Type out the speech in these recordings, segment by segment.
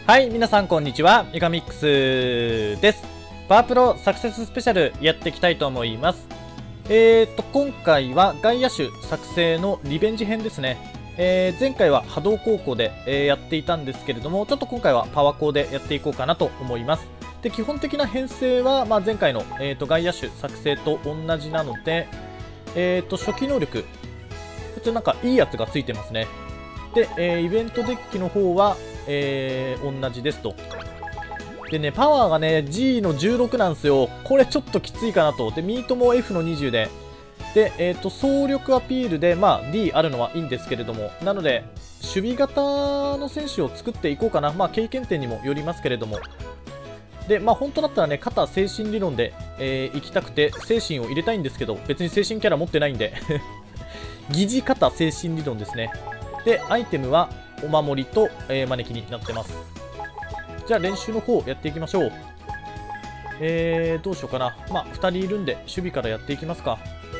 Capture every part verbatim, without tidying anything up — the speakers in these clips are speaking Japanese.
はい、皆さんこんにちは。メガミックスです。パワープロサクセススペシャルやっていきたいと思います。えーと、今回は外野手作成のリベンジ編ですね。えー、前回は波動高校で、えー、やっていたんですけれども、ちょっと今回はパワー高でやっていこうかなと思います。で、基本的な編成は、まあ、前回の、えーと、外野手作成と同じなので、えーと、初期能力、普通なんかいいやつがついてますね。で、えー、イベントデッキの方は、えー、同じですと。でね、パワーがね、G のじゅうろくなんですよ。これちょっときついかなと。で、ミートも F のにじゅうで。で、えっと、総力アピールで、まあ、D あるのはいいんですけれども、なので、守備型の選手を作っていこうかな。まあ、経験点にもよりますけれども。で、まあ、本当だったらね、肩精神理論で、えー、行きたくて、精神を入れたいんですけど、別に精神キャラ持ってないんで、疑似肩精神理論ですね。で、アイテムは、お守りと、えー、招きになってます。じゃあ練習の方やっていきましょう。えー、どうしようかな。まあ、ふたりいるんで、守備からやっていきますか。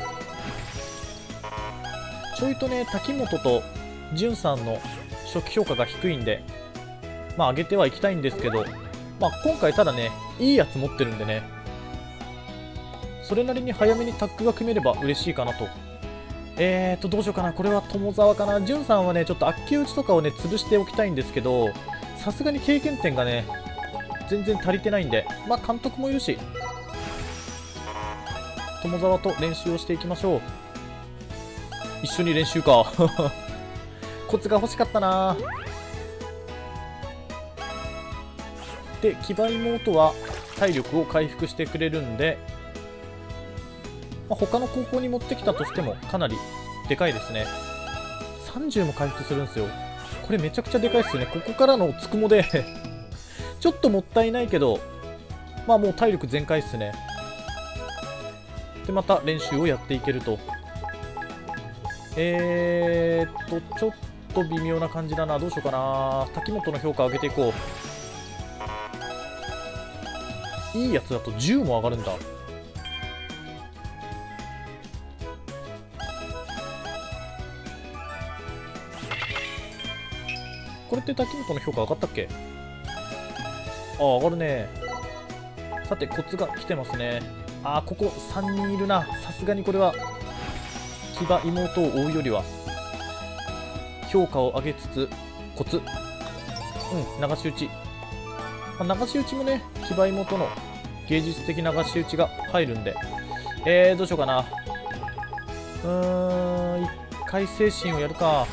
ちょいとね、滝本と潤さんの初期評価が低いんで、まあ、上げてはいきたいんですけど、まあ、今回ただね、いいやつ持ってるんでね、それなりに早めにタッグが組めれば嬉しいかなと。えーと、どうしようかな。これは友沢かな。潤さんはね、ちょっとあっけ打ちとかをね、潰しておきたいんですけど、さすがに経験点がね、全然足りてないんで、まあ、監督もいるし、友沢と練習をしていきましょう。一緒に練習か。コツが欲しかったな。で、騎馬妹は体力を回復してくれるんで、まあ、他の高校に持ってきたとしてもかなりでかいですね。さんじゅうも回復するんですよ。これめちゃくちゃでかいですよね。ここからのつくもでちょっともったいないけど、まあもう体力全開っすね。で、また練習をやっていけると。えーっと、ちょっと微妙な感じだな。どうしようかな。滝本の評価を上げていこう。いいやつだとじゅうも上がるんだ。これって滝本の評価上がったっけ？ああ、上がるね。さて、コツが来てますね。ああ、ここさんにんいるな。さすがにこれは、騎馬妹を追うよりは、評価を上げつつ、コツ。うん、流し打ち。まあ、流し打ちもね、騎馬妹の芸術的流し打ちが入るんで。えー、どうしようかな。うーん、一回精神をやるか。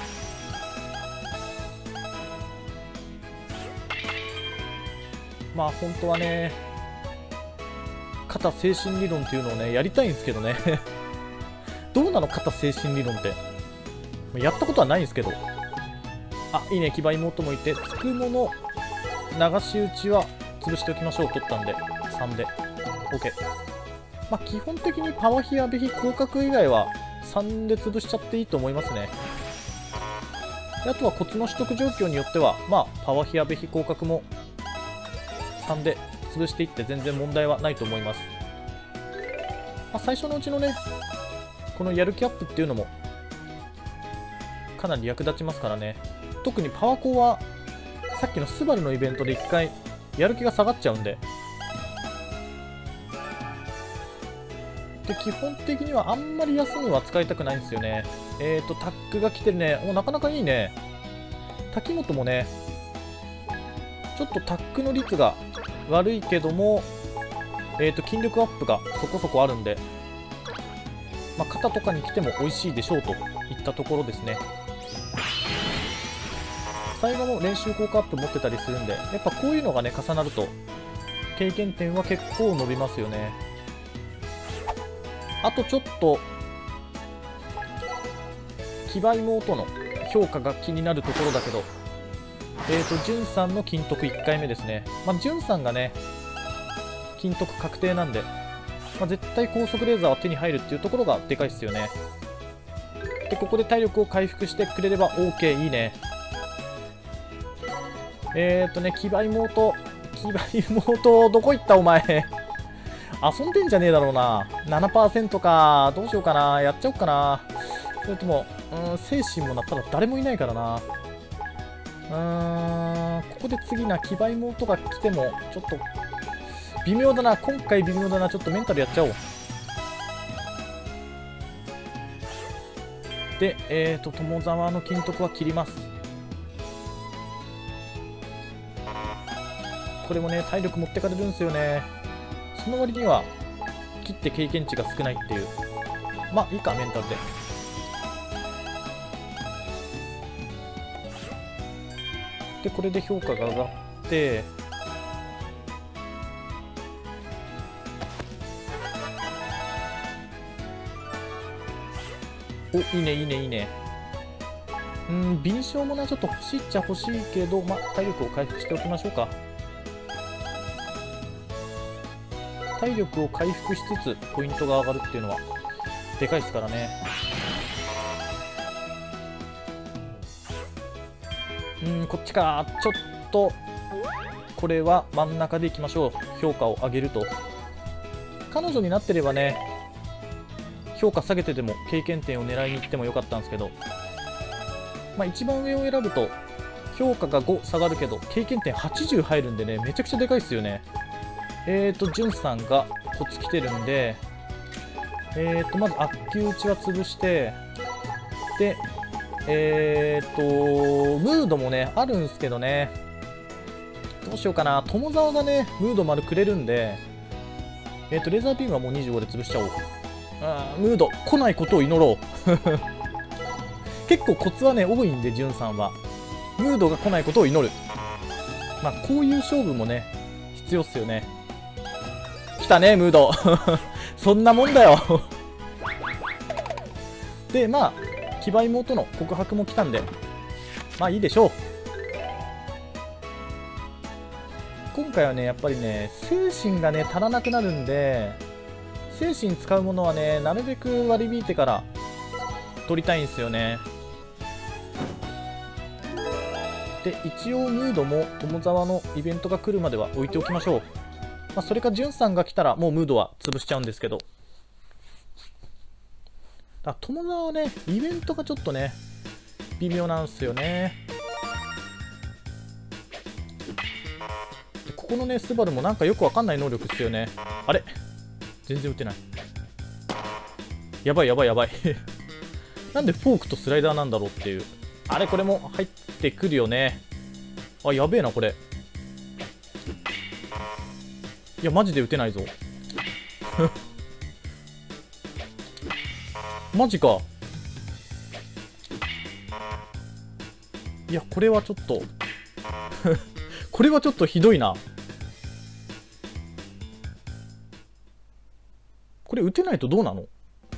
まあ本当はね、肩精神理論っていうのをね、やりたいんですけどね。どうなの肩精神理論って。やったことはないんですけど。あ、いいね、騎馬妹もいて、つくもの流し打ちは潰しておきましょう。取ったんで、さんで。OK。まあ基本的にパワヒアベヒ広角以外はさんで潰しちゃっていいと思いますね。であとはコツの取得状況によっては、まあパワヒアベヒ広角もさんで潰していって全然問題はないと思います。まあ、最初のうちのね、このやる気アップっていうのもかなり役立ちますからね。特にパワコはさっきのスバルのイベントでいっかいやる気が下がっちゃうんで。で、基本的にはあんまり休むは使いたくないんですよね。えーと、タックが来てるね。お、なかなかいいね。滝本もね、ちょっとタックの率が悪いけども、えーと、筋力アップがそこそこあるんで、まあ、肩とかに来ても美味しいでしょうといったところですね。最後も練習効果アップ持ってたりするんで、やっぱこういうのがね、重なると、経験点は結構伸びますよね。あとちょっと、騎馬妹の評価が気になるところだけど、えーと、潤さんの金徳いっかいめですね。まあ、潤さんがね、金徳確定なんで、まあ、絶対高速レーザーは手に入るっていうところがでかいっすよね。で、ここで体力を回復してくれれば OK、いいね。えーとね、騎馬妹、騎馬妹、どこ行ったお前。遊んでんじゃねえだろうな。ななパーセント か。どうしようかな。やっちゃおうかな。それとも、うん、精神もなったら誰もいないからな。うーん、 こで次な、騎馬妹が来ても、ちょっと、微妙だな。今回微妙だな。ちょっとメンタルやっちゃおう。で、えーと、友沢の金徳は切ります。これもね、体力持ってかれるんですよね。その割には、切って経験値が少ないっていう。まあ、いいか、メンタルで。で、これで評価が上がって、お、いいね、いいね、いいね。うん、敏捷もな、ちょっと欲しいっちゃ欲しいけど、まあ、体力を回復しておきましょうか。体力を回復しつつ、ポイントが上がるっていうのは、でかいですからね。うん、こっちか。ちょっと、これは真ん中でいきましょう。評価を上げると。彼女になってればね、評価下げてでも経験点を狙いに行ってもよかったんですけど、まあ、一番上を選ぶと評価がご下がるけど経験点はちじゅう入るんでね、めちゃくちゃでかいっすよね。えーとジュンさんがコツ来てるんで、えーとまず悪球打ちは潰して、でえーとムードもねあるんですけどね、どうしようかな。友沢がねムード丸くれるんで、えーとレーザービームはもうにじゅうごで潰しちゃおう。あームード来ないことを祈ろう結構コツはね多いんで、ジュンさんはムードが来ないことを祈る。まあこういう勝負もね必要っすよね。来たねムードそんなもんだよでまあ騎馬妹の告白も来たんで、まあいいでしょう。今回はねやっぱりね精神がね足らなくなるんで、精神使うものはねなるべく割り引いてから取りたいんですよね。で一応ムードも友沢のイベントが来るまでは置いておきましょう。まあ、それかジュンさんが来たらもうムードは潰しちゃうんですけど、だ友沢はねイベントがちょっとね微妙なんですよね。でここのねスバルもなんかよくわかんない能力っすよね。あれ全然打てない。やばいやばいやばいなんでフォークとスライダーなんだろうっていう。あれこれも入ってくるよね。あやべえなこれ。いやマジで打てないぞマジか。いやこれはちょっとこれはちょっとひどいな。これ打てないとどうなの。い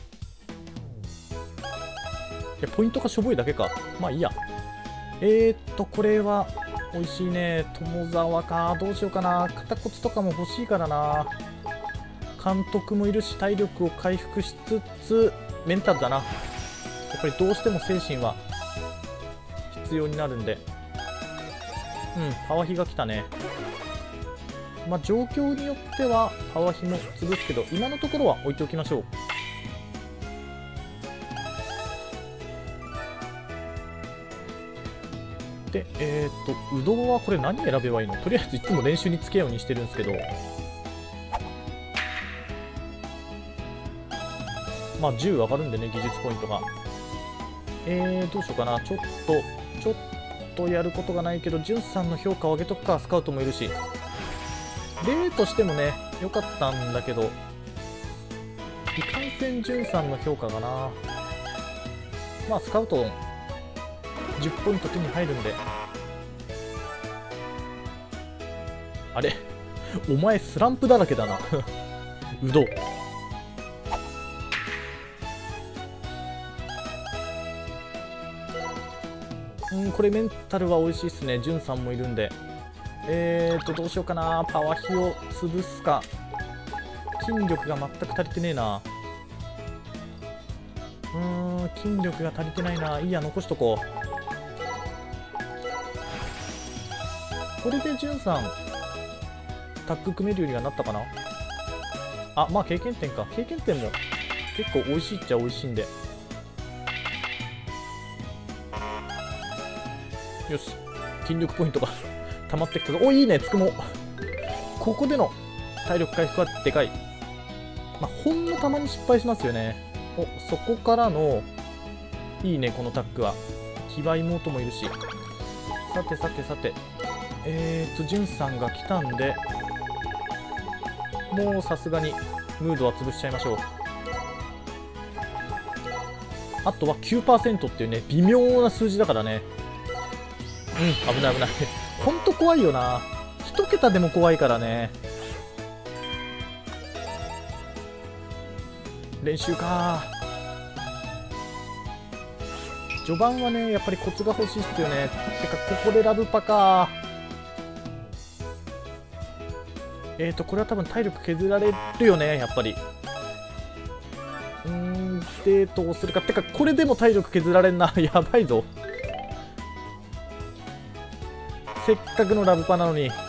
やポイントがしょぼいだけか。まあいいや。えー、っとこれは美味しいね。友沢か。どうしようかな。肩コツとかも欲しいからな。監督もいるし体力を回復しつつメンタルだな。やっぱりどうしても精神は必要になるんで。うんパワーヒが来たね。まあ状況によってはパワーヒも潰すけど、今のところは置いておきましょう。で、えっと、うどんはこれ何選べばいいの。とりあえずいつも練習につけようにしてるんですけど、まあじゅう上がるんでね、技術ポイントが。えー、どうしようかな。ちょっと、ちょっとやることがないけど、ジュンさんの評価を上げとくか。スカウトもいるし。例としてもね、良かったんだけど、いかんせんジュンさんの評価がな。まあ、スカウトじゅっポイント手に入るんで。あれお前スランプだらけだなうどん。うん、これメンタルは美味しいっすね。ジュンさんもいるんで。えーと、どうしようかな。パワーヒを潰すか。筋力が全く足りてねえな。うーん、筋力が足りてないな。いいや、残しとこう。これでジュンさん、タッグ組めるようにはなったかな。あ、まあ経験点か。経験点も結構美味しいっちゃ美味しいんで。よし、筋力ポイントが溜まっていくと、お、いいね、つくも。ここでの体力回復はでかい。まあ、ほんのたまに失敗しますよね。お、そこからの、いいね、このタックは。騎馬妹もいるし。さてさてさて。えーと、ジュンさんが来たんで、もうさすがにムードは潰しちゃいましょう。あとは きゅうパーセント っていうね、微妙な数字だからね。うん、危ない危ない。ほんと怖いよな。一桁でも怖いからね。練習か。序盤はね、やっぱりコツが欲しいっすよね。てか、ここでラブパか。えーと、これは多分体力削られるよね、やっぱり。うーん、で、どうするか。てか、これでも体力削られんな。やばいぞ。せっかくのラブパなのに。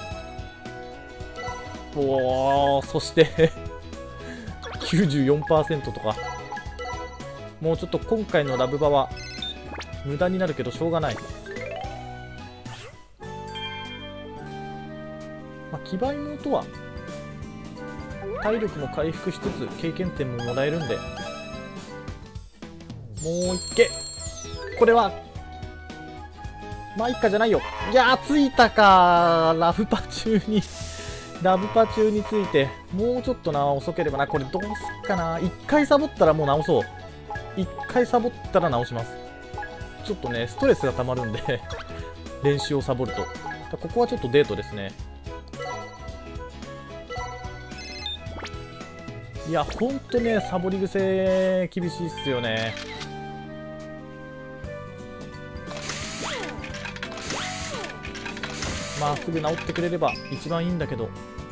おー、そしてきゅうじゅうよんパーセント とか。もうちょっと今回のラブパは無駄になるけどしょうがない。まあ、騎馬妹は体力も回復しつつ経験点ももらえるんで、もう一回。これはまあいっかじゃないよ。いやー、ついたか。ラブパ中にラブパ中について、もうちょっとな、遅ければな。これどうすっかな。いっかいサボったらもう直そう。いっかいサボったら直します。ちょっとね、ストレスが溜まるんで練習をサボると。ここはちょっとデートですね。いや、ほんとね、サボり癖厳しいっすよね。まあ、すぐ治ってくれれば一番いいんだけど。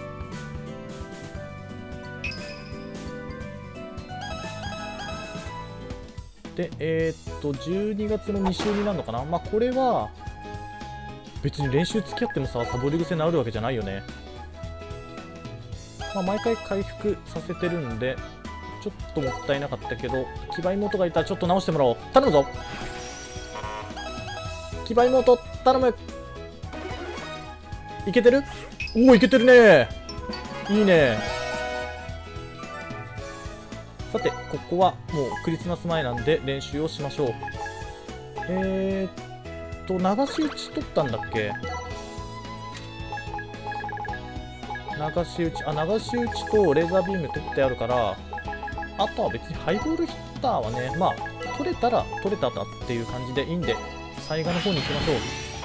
で、えー、っと、じゅうにがつのに週になるのかな。まあ、これは、別に練習付き合ってもさ、サボり癖治るわけじゃないよね。まあ、毎回回復させてるんで、ちょっともったいなかったけど、騎馬妹がいたらちょっと直してもらおう。頼むぞ。騎馬妹、頼む。いけてる？おお、いけてるね。いいね。さて、ここはもうクリスマス前なんで練習をしましょう。えーっと、流し打ち取ったんだっけ？流し打ち、あ、流し打ちとレーザービーム取ってあるから、あとは別にハイボールヒッターはね、まあ、取れたら取れたかっていう感じでいいんで、最後の方に行きましょう。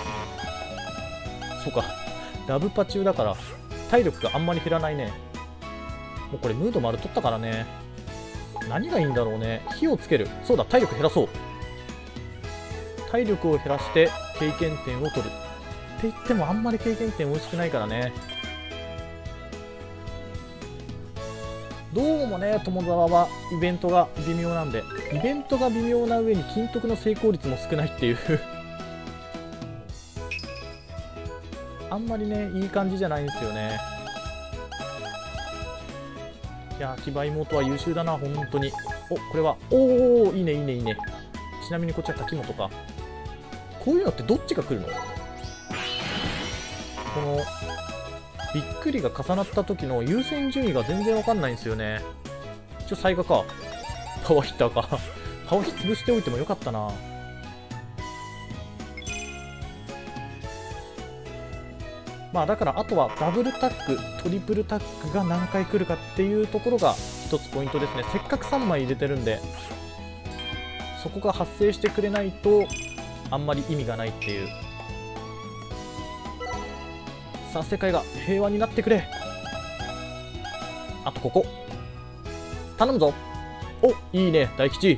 そうか。ラブパ中だから体力があんまり減らないね。もうこれムード丸取ったからね。何がいいんだろうね。火をつける。そうだ、体力減らそう。体力を減らして経験点を取る。って言ってもあんまり経験点美味しくないからね。どうもね、友沢はイベントが微妙なんで、イベントが微妙な上に金徳の成功率も少ないっていうあんまりね、いい感じじゃないんですよね。いやー、騎馬妹は優秀だな、本当に。お、これは、おお、いいね、いいね、いいね。ちなみにこっちは滝本か。こういうのってどっちが来るの？この、びっくりが重なった時の優先順位が全然わかんないんですよね。一応、災害か。パワーヒッターか。パワーヒ潰しておいてもよかったな。まあだからあとはダブルタック、トリプルタックが何回来るかっていうところが一つポイントですね。せっかくさんまい入れてるんで、そこが発生してくれないとあんまり意味がないっていう。さあ、世界が平和になってくれ。あとここ頼むぞ。お、いいね、大吉。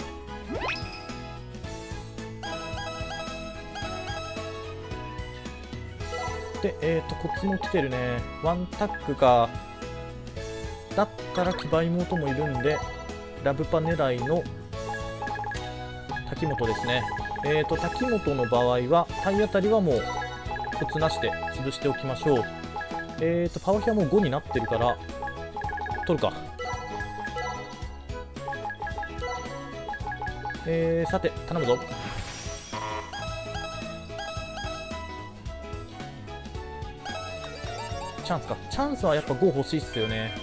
で、えーと、コツも来てるね。ワンタックか。だったら騎馬妹もいるんで、ラブパ狙いの滝本ですね。えーと、滝本の場合は、体当たりはもう、コツなしで潰しておきましょう。えーと、パワーヒはもうごになってるから、取るか。えー、さて、頼むぞ。 チャンスか。チャンスはやっぱご欲しいっすよね。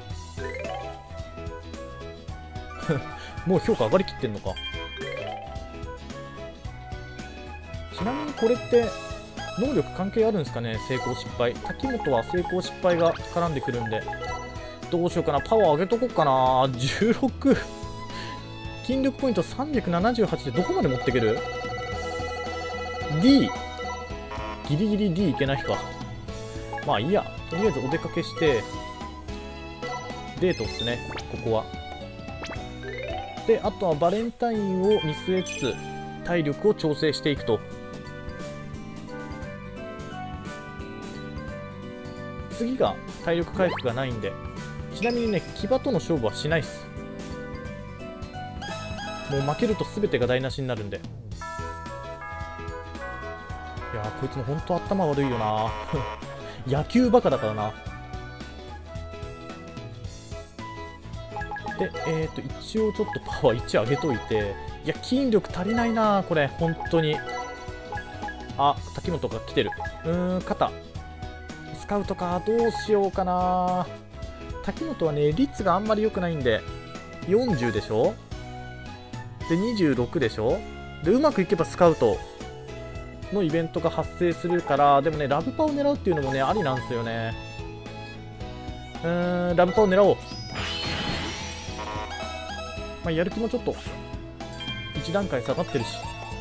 もう評価上がりきってんのか。ちなみにこれって能力関係あるんですかね。成功失敗。滝本は成功失敗が絡んでくるんで、どうしようかな。パワー上げとこうかな。じゅうろく筋力ポイントさんびゃくななじゅうはちでどこまで持っていける？ D ギリギリ D いけないか。まあいいや、とりあえずお出かけしてデートっすね、ここは。で、あとはバレンタインを見据えつつ体力を調整していくと。次が体力回復がないんで、ちなみにね、騎馬との勝負はしないっす。もう負けると全てが台無しになるんで。いやー、こいつも本当頭悪いよな。野球バカだからな。で、えっと、一応ちょっとパワーいち上げといて、いや、筋力足りないな、これ、本当に。あ、滝本が来てる。うーん、肩。スカウトか、どうしようかな。滝本はね、率があんまり良くないんで、よんじゅうでしょ？で、にじゅうろくでしょ？で、うまくいけばスカウトのイベントが発生するから、でもね、ラブパを狙うっていうのもね、ありなんですよね。うーん、ラブパを狙おう。まあ、やる気もちょっといち段階下がってるし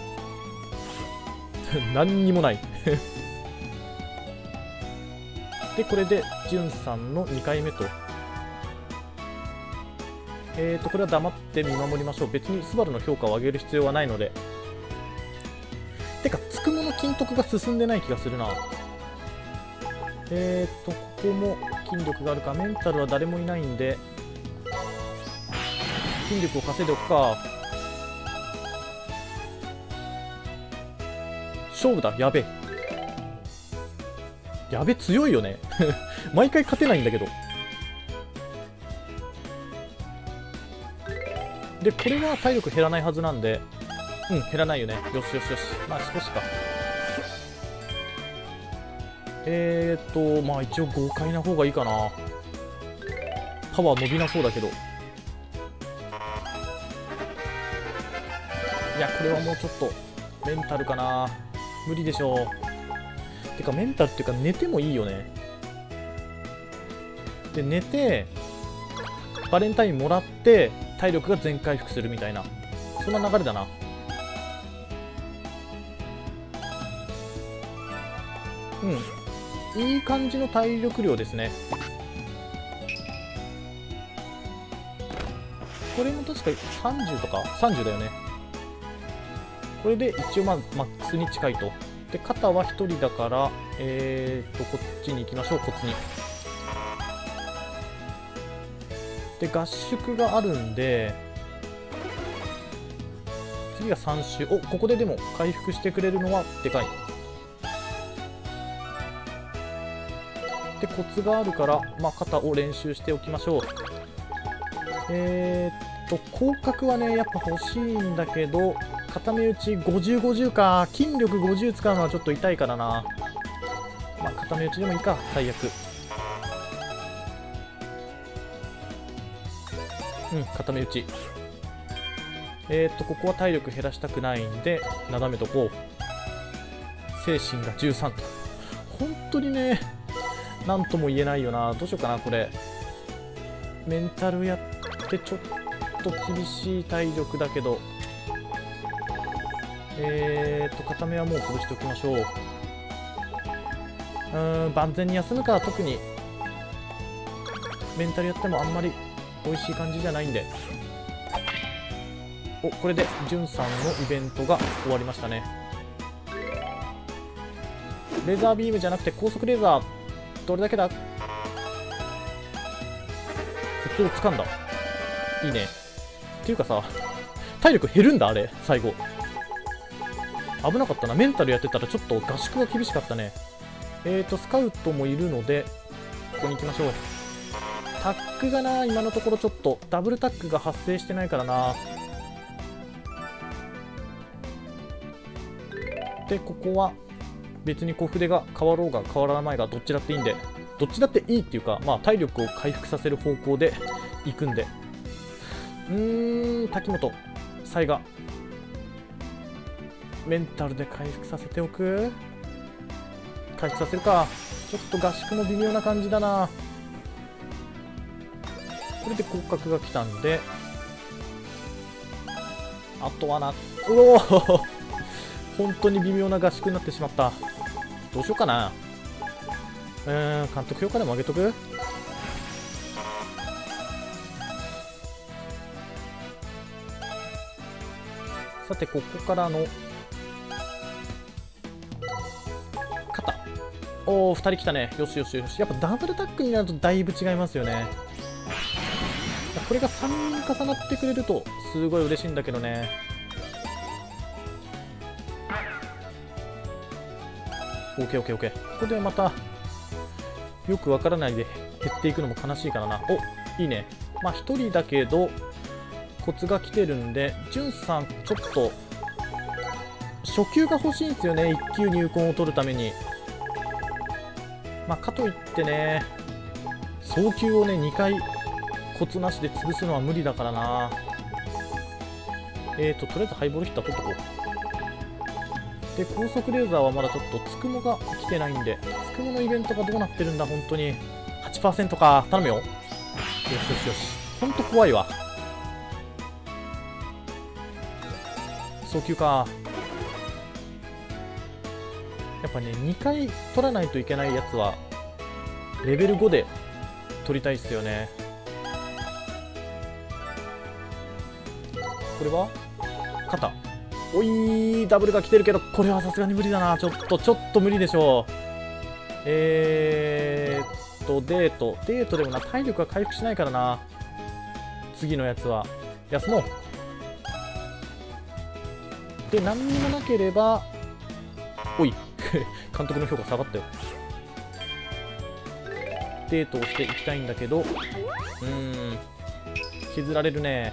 何にもないで、これでじゅんさんのにかいめと。えーとこれは黙って見守りましょう。別にスバルの評価を上げる必要はないので。てかつくもの金徳が進んでない気がするな。えーとここも筋力があるか。メンタルは誰もいないんで筋力を稼いでおくか。勝負だ。やべえやべ強いよね毎回勝てないんだけど。でこれは体力減らないはずなんで、うん減らないよね。よしよしよし、まあ少しか。えーっとまあ一応豪快な方がいいかな。パワー伸びなそうだけど。いやこれはもうちょっとメンタルかな。無理でしょう。てかメンタルっていうか寝てもいいよね。で寝てバレンタインもらって体力が全回復するみたいな、そんな流れだな。うんいい感じの体力量ですね。これも確かさんじゅうとかさんじゅうだよね。これで一応まあマックスに近いと。で肩はひとりだから、えー、っとこっちに行きましょう。こっちに。で合宿があるんで次がさん周。おここででも回復してくれるのはでかい。でコツがあるから、まあ、肩を練習しておきましょう。えー、っと広角はねやっぱ欲しいんだけど、片目打ちごじゅう、ごじゅうか。筋力ごじゅう使うのはちょっと痛いからな。まあ片目打ちでもいいか。最悪。うん片目打ち。えー、っとここは体力減らしたくないんでなだめとこう。精神がじゅうさんと。本当にねなんとも言えないよな。どうしようかなこれ。メンタルやってちょっと厳しい体力だけど、えーと片目はもう潰しておきましょう。うーん万全に休むか。特にメンタルやってもあんまり美味しい感じじゃないんで。おこれでじゅんさんのイベントが終わりましたね。レーザービームじゃなくて高速レーザー。どれだけだ。普通を掴んだ。いいね。っていうかさ体力減るんだあれ最後。危なかったな。メンタルやってたらちょっと合宿が厳しかったね。えーとスカウトもいるのでここに行きましょう。タックがな今のところちょっとダブルタックが発生してないからな。でここは別に小筆が変わろうが変わらないがどっちだっていいんでどっちだっていいっていうか、まあ体力を回復させる方向で行くんで。うーん、滝本才がメンタルで回復させておく。回復させるか。ちょっと合宿も微妙な感じだな。これで骨格が来たんで、あとはな、うおー本当に微妙な合宿になってしまった。どうしようかな。うーん、監督評価でも上げとく。さて、ここからの肩。おお、ふたり来たね。よしよしよし。やっぱダブルタックになるとだいぶ違いますよね。これがさんにん重なってくれるとすごい嬉しいんだけどね。オーケーオーケーオーケー。ここでまたよくわからないで減っていくのも悲しいからな。お、いいね。まあひとりだけどコツが来てるんで、じゅんさんちょっと初級が欲しいんですよね。いっ級入魂を取るために。まあかといってね、早級をねにかいコツなしで潰すのは無理だからな。えーと、とりあえずハイボールヒッター取っとこう。で、高速レーザーはまだちょっとつくもが来てないんで、つくものイベントがどうなってるんだ、本当に。はちパーセント か。頼むよ。よしよしよし。ほんと怖いわ。早急か。やっぱね、にかい取らないといけないやつは、レベルごで取りたいっすよね。これは肩。おい、ダブルが来てるけど、これはさすがに無理だな。ちょっと、ちょっと無理でしょう。えーっと、デート。デートでもな、体力が回復しないからな。次のやつは。休もう。で、何にもなければ、おい、監督の評価下がったよ。デートをしていきたいんだけど、うーん、削られるね。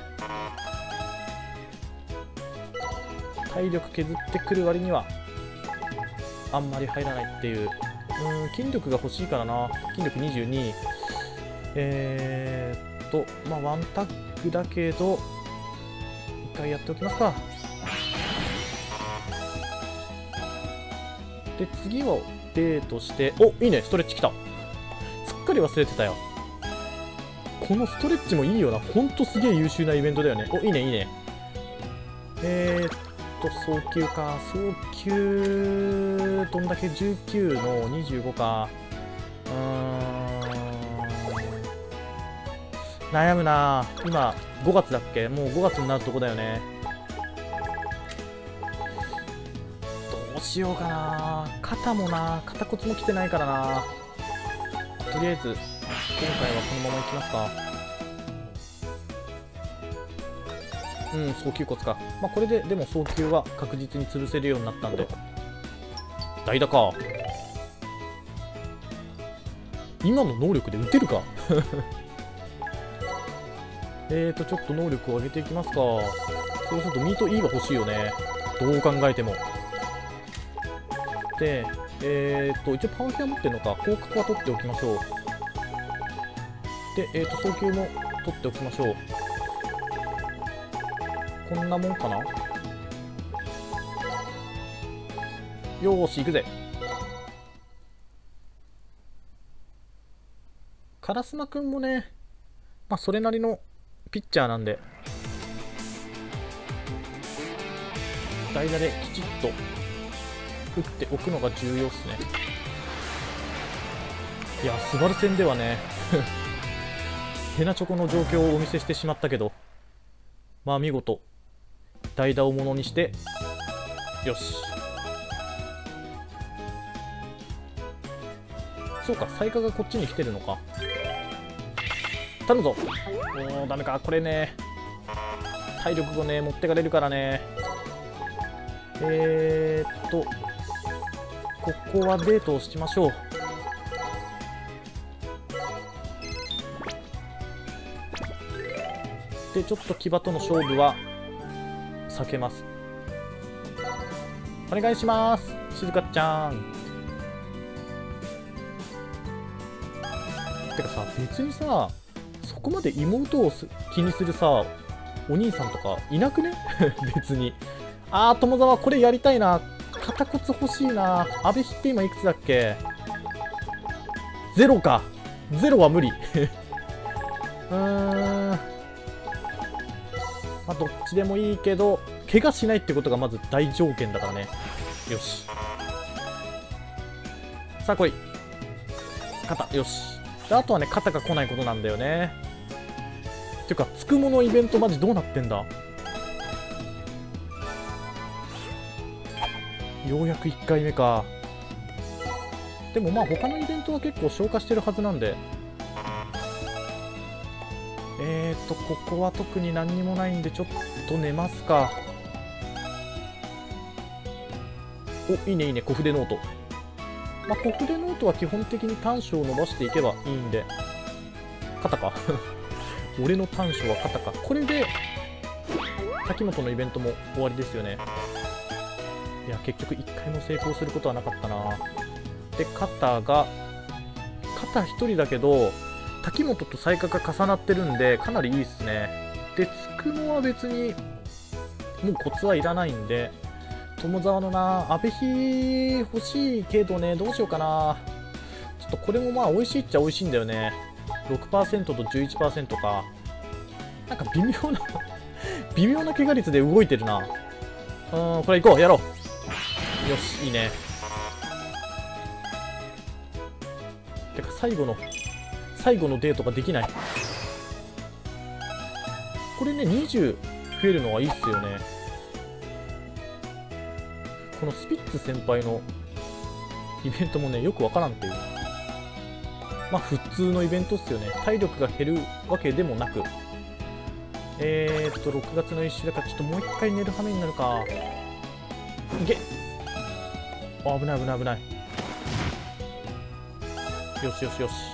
体力削ってくる割にはあんまり入らないっていう。うーん、筋力が欲しいからな。筋力にじゅうに。えーっとまあワンタックだけど一回やっておきますか。で次はデートして、お、いいね、ストレッチきた。すっかり忘れてたよ。このストレッチもいいよな。ほんとすげえ優秀なイベントだよね。お、いいねいいね。えーっと早急か。早急どんだけじゅうきゅうのにじゅうごか。うーん、悩むな。今ごがつだっけ。もうごがつになるとこだよね。どうしようかな。肩もな、肩骨も来てないからな。とりあえず今回はこのままいきますか。うん、早急骨か。まあこれででも早急は確実に潰せるようになったんで。代打か。今の能力で打てるかえーとちょっと能力を上げていきますか。そうするとミート E は欲しいよね、どう考えても。でえーと一応パワーヒア持ってるのか。広角は取っておきましょう。でえーと早急も取っておきましょう。こんなもんかな。よーし行くぜ。烏丸くんもね、まあそれなりのピッチャーなんで代打できちっと打っておくのが重要っすね。いやスバル戦ではねヘナチョコの状況をお見せしてしまったけど、まあ見事代打をものにして、よし。そうか、サイカがこっちに来てるのか。頼むぞ。おお、ダメか。これね、体力をね持ってかれるからね。えーっとここはデートをしましょう。でちょっと騎馬との勝負は避けます。お願いします、しずかちゃん。 てかさ、別にさ、そこまで妹をす気にするさ、お兄さんとかいなくね別に。あー、友沢、これやりたいな。肩コツ欲しいな。阿部比って今いくつだっけ？ゼロか。ゼロは無理。うーん。まあ、どっちでもいいけど、怪我しないってことがまず大条件だからね。よし。さあ来い。肩、よし。であとはね、肩が来ないことなんだよね。ていうか、つくものイベントマジどうなってんだ？ようやくいっかいめか。でもまあ他のイベントは結構消化してるはずなんで。えーと、ここは特に何にもないんで、ちょっと寝ますか。お、いいねいいね、小筆ノート。まあ、小筆ノートは基本的に短所を伸ばしていけばいいんで。肩か俺の短所は肩か。これで滝本のイベントも終わりですよね。いや結局いっかいも成功することはなかったな。で肩が肩ひとりだけど滝本と才加が重なってるんでかなりいいっすね。でつくもは別にもうコツはいらないんで、友沢のな阿部比欲しいけどね、どうしようかな。ちょっとこれもまあ美味しいっちゃ美味しいんだよね。ろくパーセント と じゅういちパーセント か。なんか微妙な微妙な怪我率で動いてるな。うーん、これ行こう、やろう。よし、いいね。てか最後の最後のデートができない。これねにじゅう増えるのはいいっすよね。このスピッツ先輩のイベントもねよくわからんっていう。まあ普通のイベントっすよね。体力が減るわけでもなく。えーっとろくがつのいっ週だからちょっともう一回寝る羽目になるか。いけ。あ、危ない危ない危ない。よしよしよし。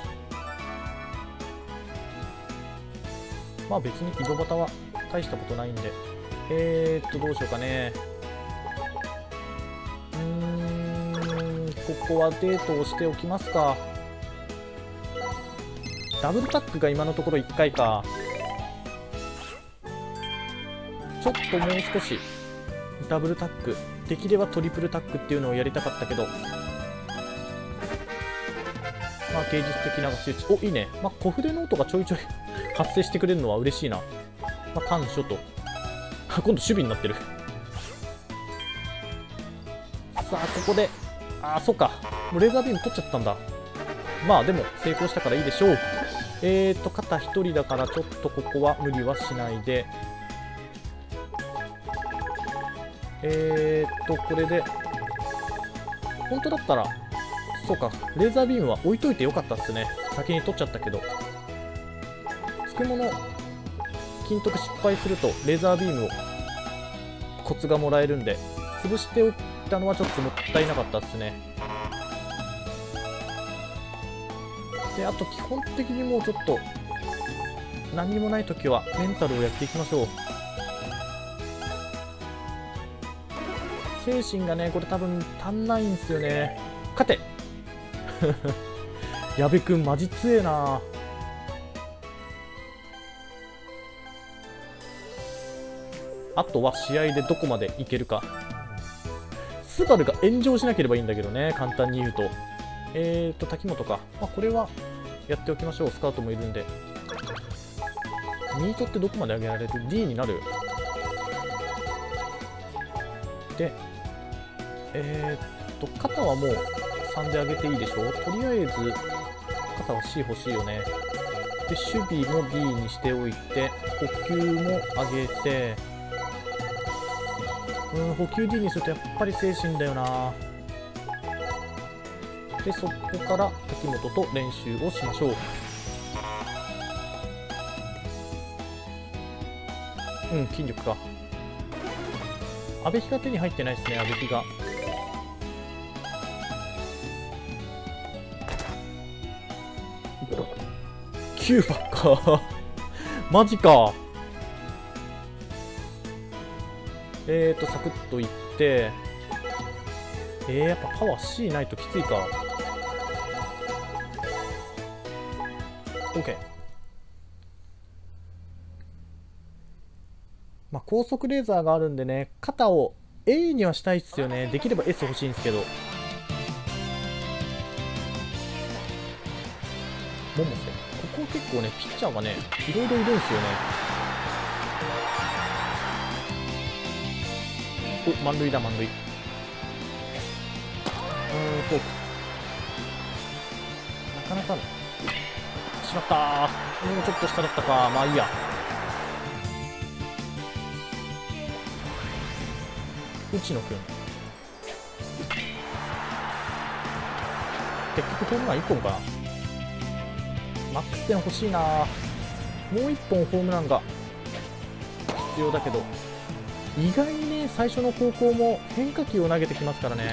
まあ別に井戸端は大したことないんで。えーっとどうしようかね。うーん、ここはデートをしておきますか。ダブルタックが今のところいっかいか。ちょっともう少しダブルタックできればトリプルタックっていうのをやりたかったけど、まあ芸術的な仕打ち。お、いいね。まあ小筆ノートがちょいちょい発生してくれるのは嬉しいな。まあ短所と今度守備になってる。さあここで、ああそうか、もうレーザービーム取っちゃったんだ。まあでも成功したからいいでしょう。えーと肩ひとりだからちょっとここは無理はしないで。えーっとこれで本当だったらそうか、レーザービームは置いといてよかったっすね。先に取っちゃったけど、つくもの金徳失敗するとレーザービームをコツがもらえるんで、潰しておいたのはちょっともったいなかったっすね。であと基本的にもうちょっと何にもない時はメンタルをやっていきましょう。精神がねこれ多分足んないんですよね。勝て矢部くんマジ強えな。あとは試合でどこまでいけるか。スバルが炎上しなければいいんだけどね、簡単に言うと。えーと滝本か、まあ、これはやっておきましょう。スカウトもいるんで。ニートってどこまで上げられる？ ディー になる。でえー、っと肩はもうさんで上げていいでしょう。とりあえず肩は C 欲しいよね。で守備も D にしておいて補給も上げて、うん、補給 D にするとやっぱり精神だよな。でそこから滝本と練習をしましょう。うん、筋力か。阿部比が手に入ってないですね。阿部比がきゅうばっかマジか。えーとサクッといって、えー、やっぱパワー C ないときついか。 OK。まあ高速レーザーがあるんでね、肩を A にはしたいっすよね。できれば S 欲しいんですけど。モモセ、ここ結構ねピッチャーがねいろいろいるんですよね。お、満塁だ満塁。うーん、フォークなかなかね、しまったー、もうちょっと下だったか。まあいいや。内野くん結局ホームランいっぽんかな。マックス点欲しいな。もういっぽんホームランが必要だけど、意外にね最初の高校も変化球を投げてきますからね。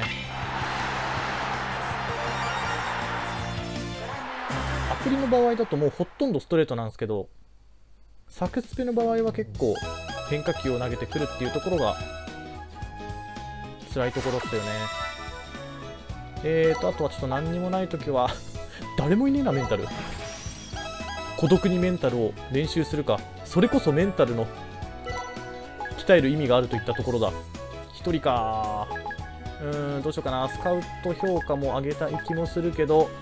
アプリの場合だともうほとんどストレートなんですけど、サクスペの場合は結構変化球を投げてくるっていうところが辛いところっすよね。えーとあとはちょっと何にもない時は誰もいねえな。メンタル孤独にメンタルを練習するか、それこそメンタルの鍛える意味があるといったところだ。ひとりか。うーん、どうしようかな。スカウト評価も上げたい気もするけど、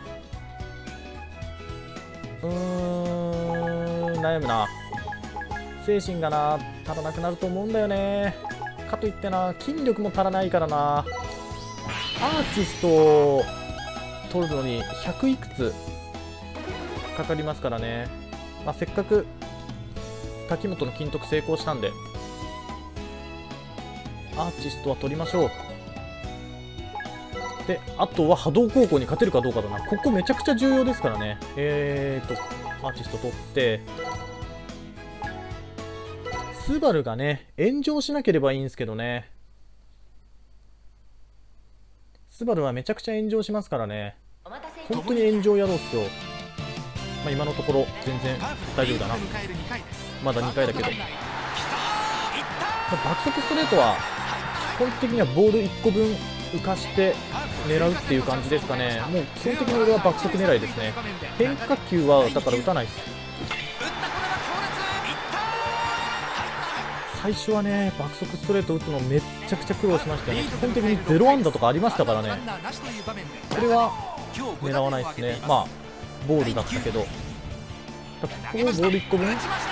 うーん、悩むな。精神がな足らなくなると思うんだよね。かといってな、筋力も足らないからな。アーティストを取るのにひゃくいくつかかりますからね。まあ、せっかく滝本の金徳成功したんでアーティストは取りましょう。であとは波動高校に勝てるかどうかだな。ここめちゃくちゃ重要ですからね。えーとアーティスト取って、スバルがね炎上しなければいいんですけどね。スバルはめちゃくちゃ炎上しますからね。本当に炎上やろうっすよ。まあ今のところ全然大丈夫だな。まだにかいだけど、爆速ストレートは基本的にはボールいっこぶん浮かして狙うっていう感じですかね。もう基本的に俺は爆速狙いですね。変化球はだから打たないです。最初はね爆速ストレート打つのめっちゃくちゃ苦労しましたよね。基本的にゼロ安打とかありましたからね。これは狙わないですね。まあボールだったけど、ここボールいっこぶん、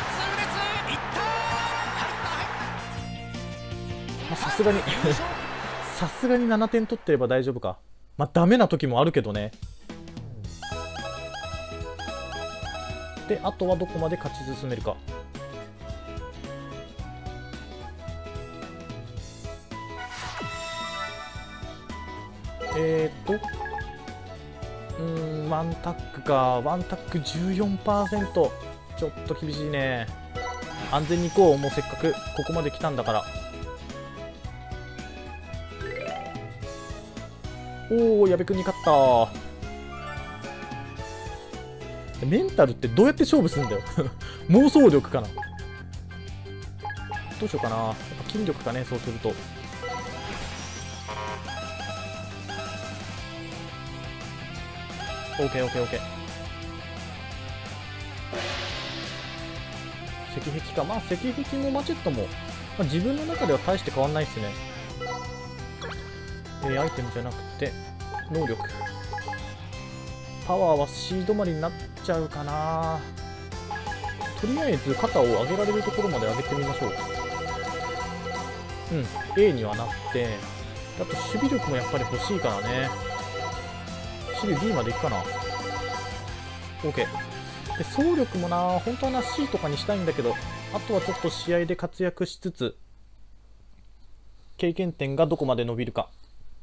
さすがにさすがにななてん取ってれば大丈夫か。まあダメな時もあるけどね。であとはどこまで勝ち進めるか。えーっとうーんワンタックか。ワンタック じゅうよんパーセント、 ちょっと厳しいね。安全にいこう。もうせっかくここまで来たんだから。おお矢部君に勝った。メンタルってどうやって勝負するんだよ妄想力かな。どうしようかな。やっぱ筋力かね。そうするとオーケーオーケーオーケー。石壁か。まあ石壁もマチェットも、まあ、自分の中では大して変わんないですね。えー、アイテムじゃなくて能力、パワーは C 止まりになっちゃうかな。とりあえず肩を上げられるところまで上げてみましょう。うん A にはなって、あと守備力もやっぱり欲しいからね。守備 B までいくかな。 OK で走力もな本当はな C とかにしたいんだけど、あとはちょっと試合で活躍しつつ経験点がどこまで伸びるか。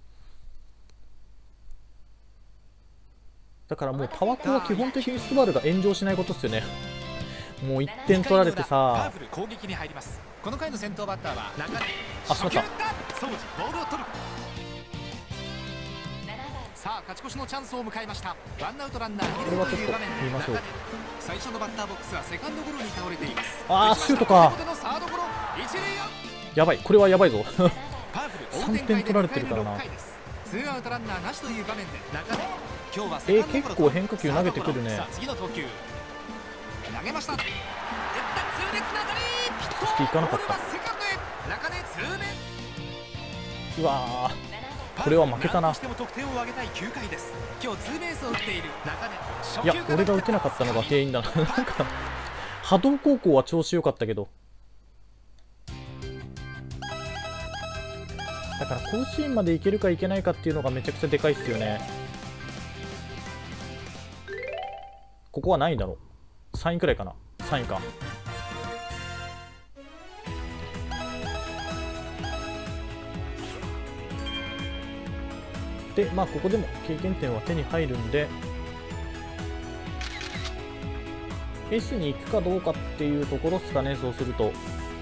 だからもうパワコは基本的にスバルが炎上しないことっすよね。もういってん取られてさ。 この回の先頭バッターはあ、しまった。 さあ勝ち越しのチャンスを迎えました。ワンアウトランナー二塁という場面で最初のバッターボックスはセカンドゴロに倒れています。 ああシュートか。やばい、これはやばいぞさんてん取られてるからな。 ツーアウトランナーなしという場面で中根、今日はえー、結構変化球投げてくるね。 次の投球投げました。打った痛烈な当たり。 そしていかなかった。 セカンドへ中でツーベース。 うわー、これは負けたな。 しても得点を挙げたいきゅうかいです。今日ツーベースを打っている中根。いや、俺が打てなかったのが原因だな。なんか波動高校は調子良かったけど、だから甲子園まで行けるか行けないかっていうのがめちゃくちゃでかいっすよね。ここは何位だろう。さんいくらいかな。さんいか。でまあここでも経験点は手に入るんで、 S に行くかどうかっていうところですかね。そうすると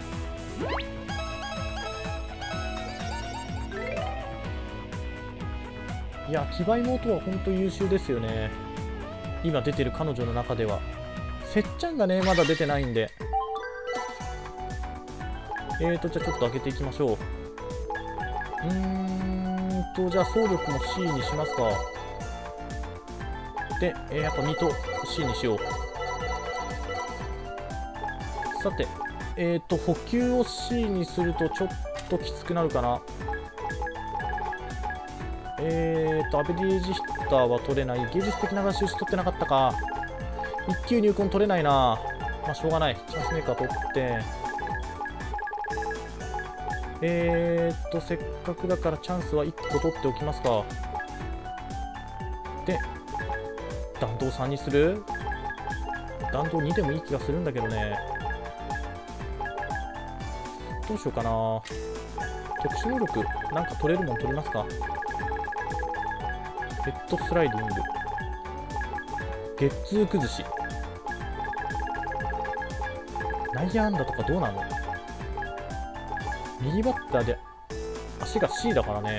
いや、騎馬妹は本当優秀ですよね。今出てる彼女の中では。せっちゃんがねまだ出てないんで、えーとじゃあちょっと開けていきましょう。うーんとじゃあ走力も C にしますか。で、えー、やっぱ水戸 C にしよう。さて、えーと補給を C にするとちょっときつくなるかな。えーとアベレージヒッターは取れない。芸術的な収支取ってなかったか。いっ級入魂取れないな。まあしょうがない。チャンスメーカー取って、えーとせっかくだからチャンスはいっこ取っておきますか。で弾道さんにする。弾道にでもいい気がするんだけどね。どうしようかな。特殊能力なんか取れるもん取りますか。ヘッドスライディング、ゲッツー崩し、内野安打とかどうなの。右バッターで足が C だからね。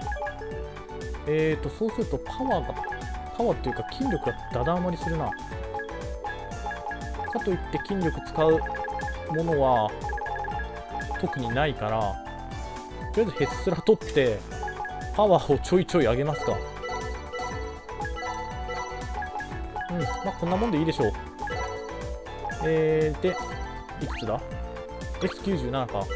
えーとそうするとパワーがパワーっていうか筋力がダダ余りするな。かといって筋力使うものは特にないから、とりあえずヘッスラ取ってパワーをちょいちょい上げますか。うん、まあこんなもんでいいでしょう。えー、でいくつだ エスきゅうじゅうなな か。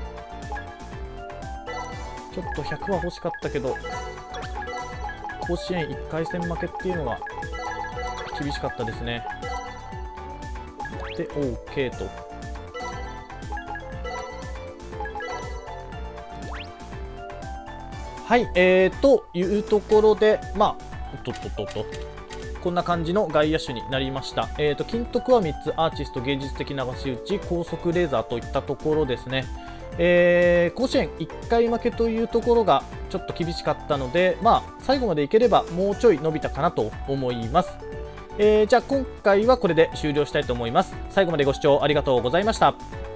ちょっとひゃくは欲しかったけど、甲子園いっかい戦負けっていうのが厳しかったですね。で OK と。はい、えー、というところで、まあおっとっとっとっとこんな感じの外野手になりました。えーと、金徳はみっつ、アーティスト、芸術的流し打ち、高速レーザーといったところですね。えー、甲子園いっかい負けというところがちょっと厳しかったので、まあ、最後までいければもうちょい伸びたかなと思います。えー、じゃあ今回はこれで終了したいと思います。最後までご視聴ありがとうございました。